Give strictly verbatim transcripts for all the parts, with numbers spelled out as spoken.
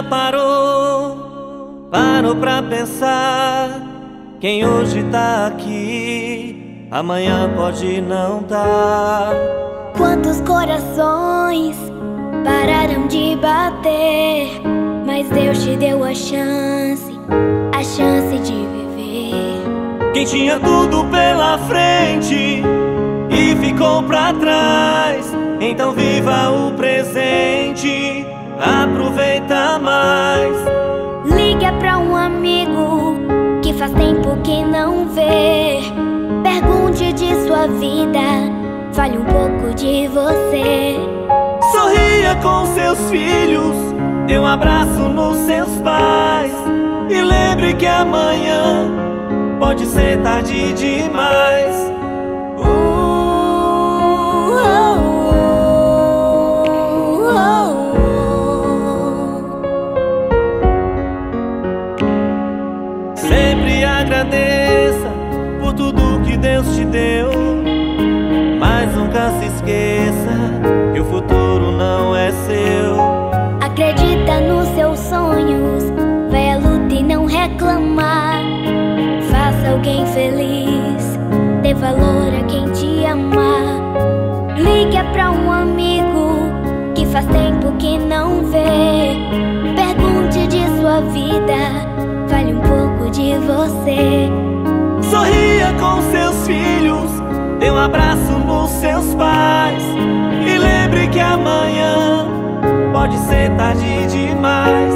já parou, parou pra pensar? Quem hoje tá aqui, amanhã pode não tá. Quantos corações pararam de bater, mas Deus te deu a chance, a chance de viver. Quem tinha tudo pela frente e ficou pra trás, então viva o presente, aproveita mais. Liga pra um amigo que faz tempo que não vê, pergunte de sua vida, fale um pouco de você. Sorria com seus filhos, dê um abraço nos seus pais, e lembre que amanhã pode ser tarde demais. Uh, oh, oh, oh, oh. Sempre agradeça por tudo que Deus te deu, mas nunca se esqueça que o futuro não é seu. Acredita nos seus sonhos, vai à luta e não reclamar. Faça alguém feliz, dê valor a quem te amar. Liga pra um amigo que faz tempo que não vê, pergunte de sua vida, fale um pouco de você. Sorria com seus filhos, dê um abraço nos seus pais, e lembre que amanhã pode ser tarde demais.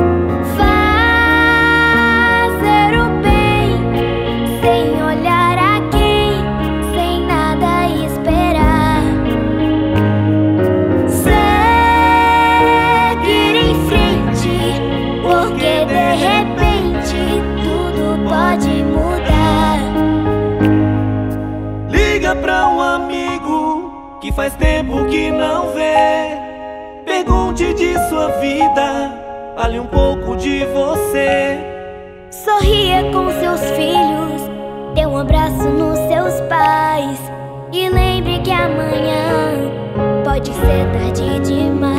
Fazer o bem sem olhar a quem, sem nada esperar. Seguir em frente, porque de repente tudo pode mudar. Liga pra um amigo que faz tempo que não vê, pergunte de sua vida, fale um pouco de você. Sorria com seus filhos, dê um abraço nos seus pais, e lembre que amanhã pode ser tarde demais.